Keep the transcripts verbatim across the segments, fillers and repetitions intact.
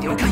了解。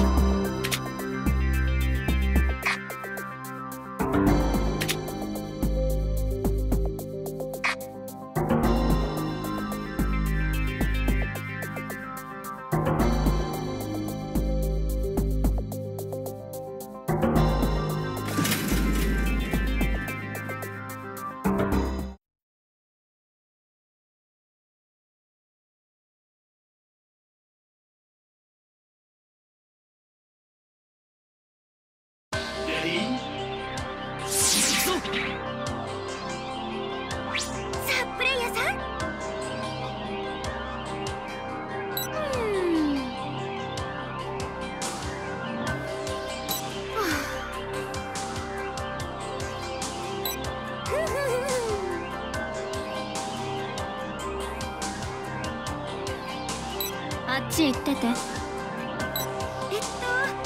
あっち行ってて。 えっと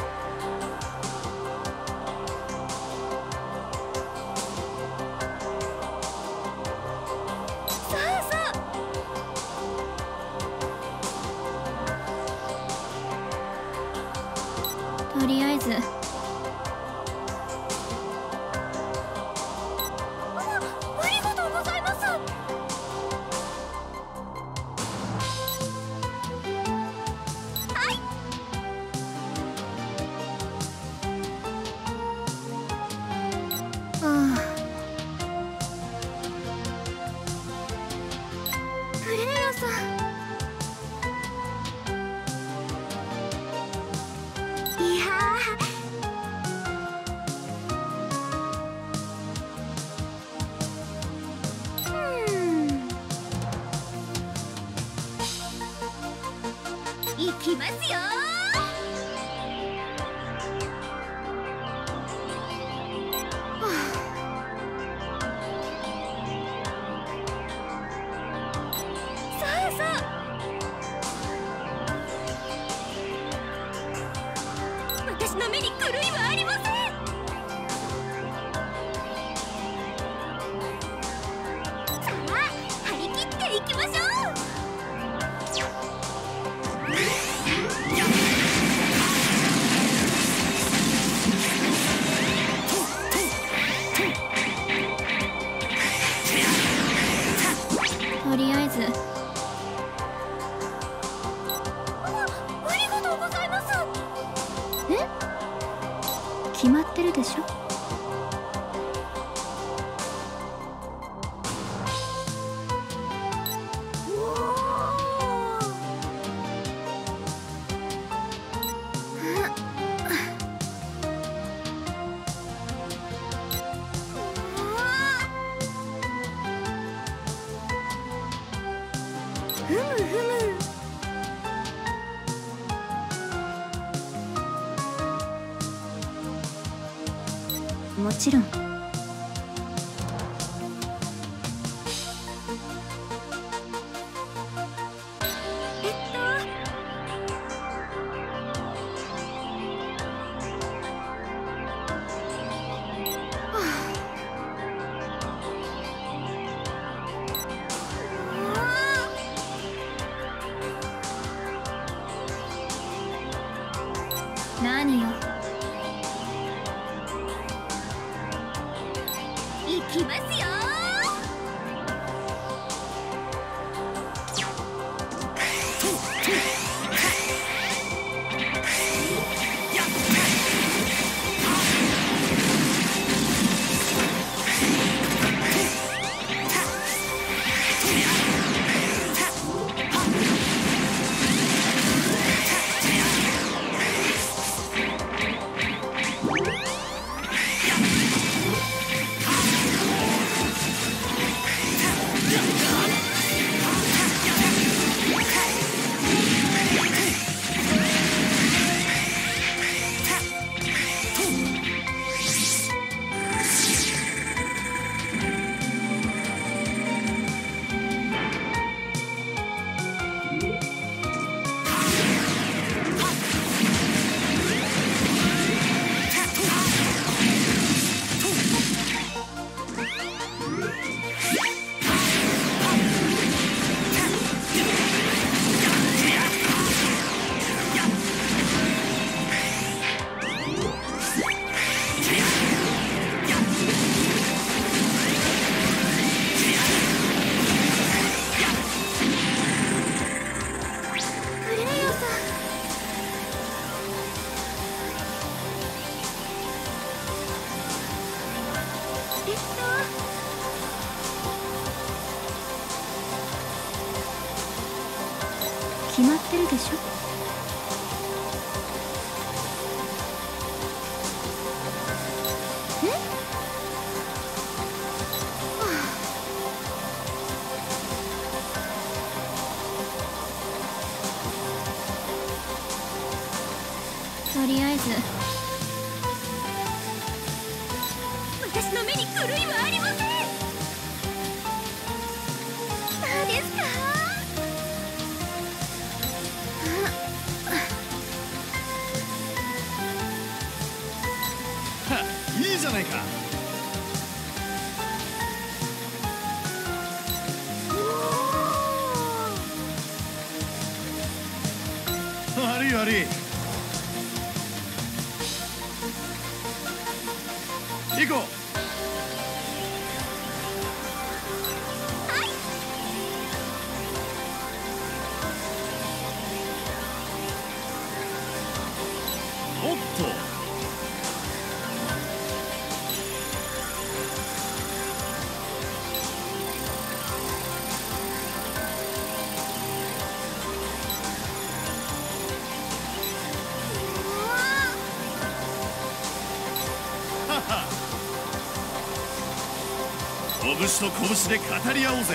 そうそう。とりあえずありがとうございます。行きますよ。そうそう。私の目に狂いはありません。さあ、張り切っていきましょう。 とりあえずあ、ありがとうございます。 え？決まってるでしょ。 ふむふむ。 もちろん。 えっと何よ。 行きますよ。 決まってるでしょ。え？とりあえず私の目に狂いはありません。そうですか。 いいじゃないか。悪い悪い。行こう。おっと。拳と拳で語り合おうぜ。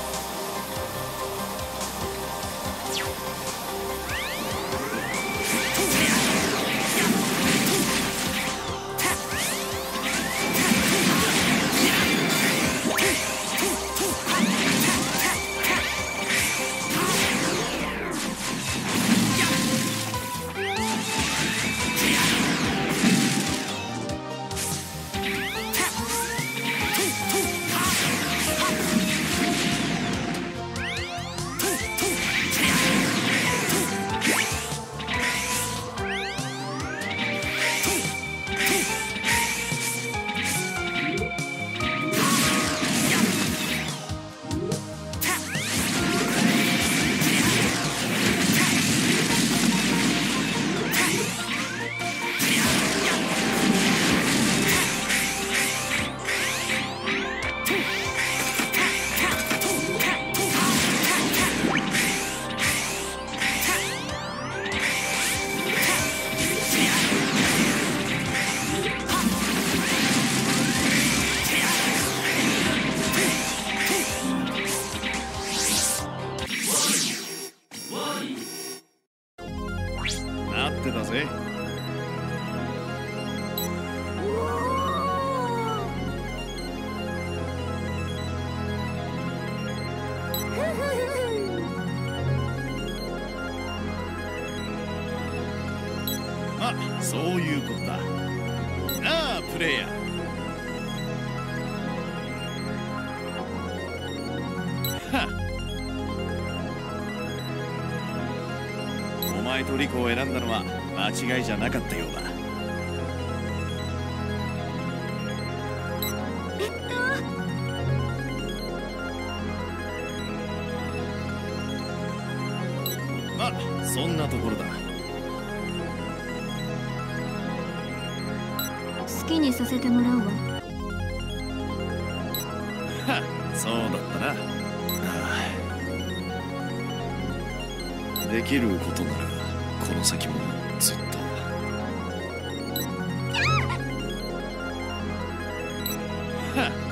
待ってたぜ。あ、そういうことだ。なあ、プレイヤー。お前とリコを選んだのは間違いじゃなかったようだ。 えっとまあ、そんなところだ。 好きにさせてもらうわ。 はっ、そうだったな。ああ、できることならこの先もずっと。はっ、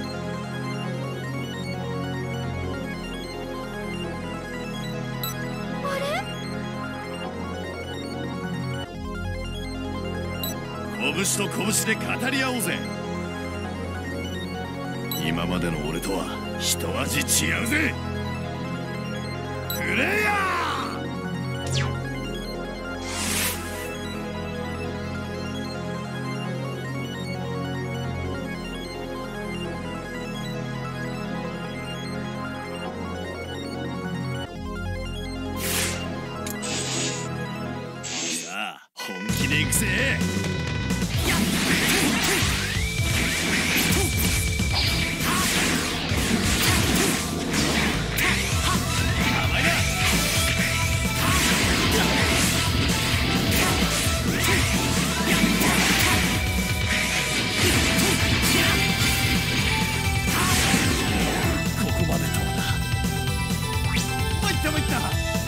拳と拳で語り合おうぜ。今までの俺とは一味違うぜ。プレイヤー。さあ、本気で行くぜ。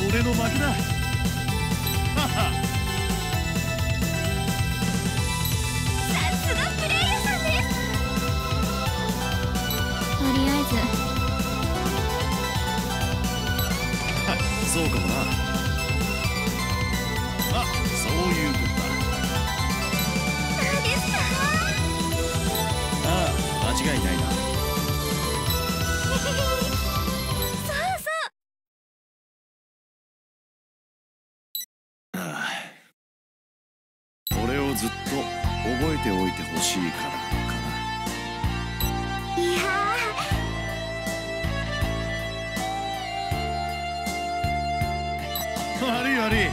俺の負けだ。はは。 さすがプレイヤーさんです。 とりあえずそうかもな。あ、そういうことだ。 何ですか？ ああ、間違いないな。 そうそう。 ああ、俺をずっと覚えておいてほしいからかな。 いや悪い悪い。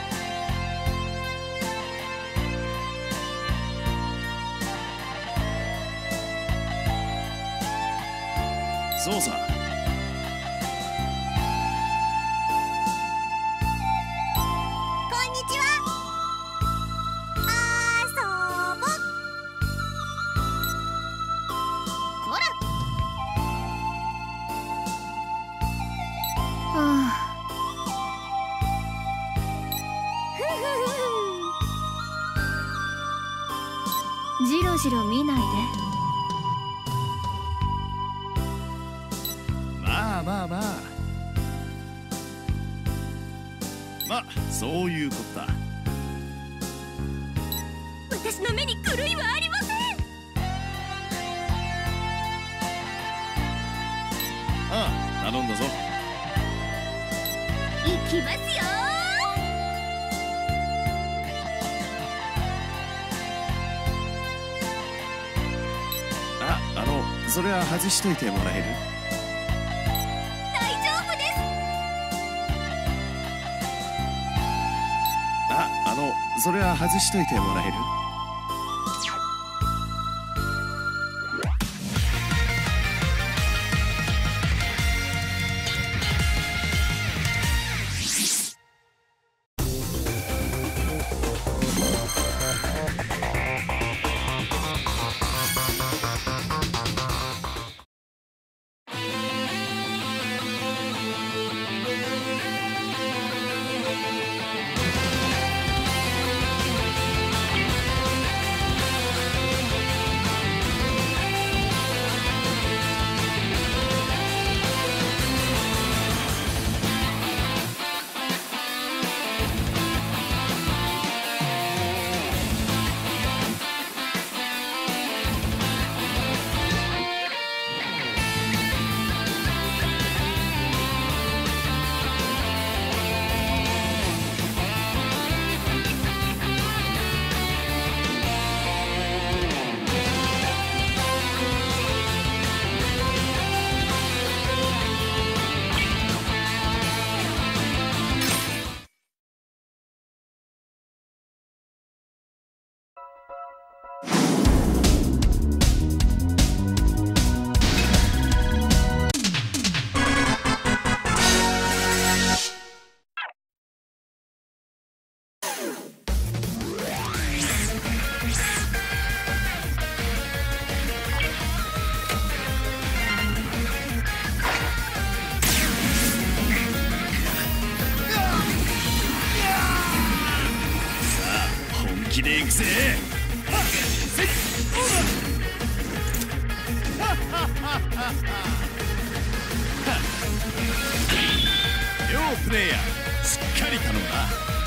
そうさ。 こんにちは。あそぼ。こら。 はあ。じろじろ見ないで。 まあまあまあ。まあそういうことだ。 私の目に狂いはありません。 ああ、頼んだぞ。 行きますよ。 あ、あの、それは外しといてもらえる？ 大丈夫です。 あ、あの、それは外しといてもらえる？気で行くぜ。両プレイヤーしっかり頼むな。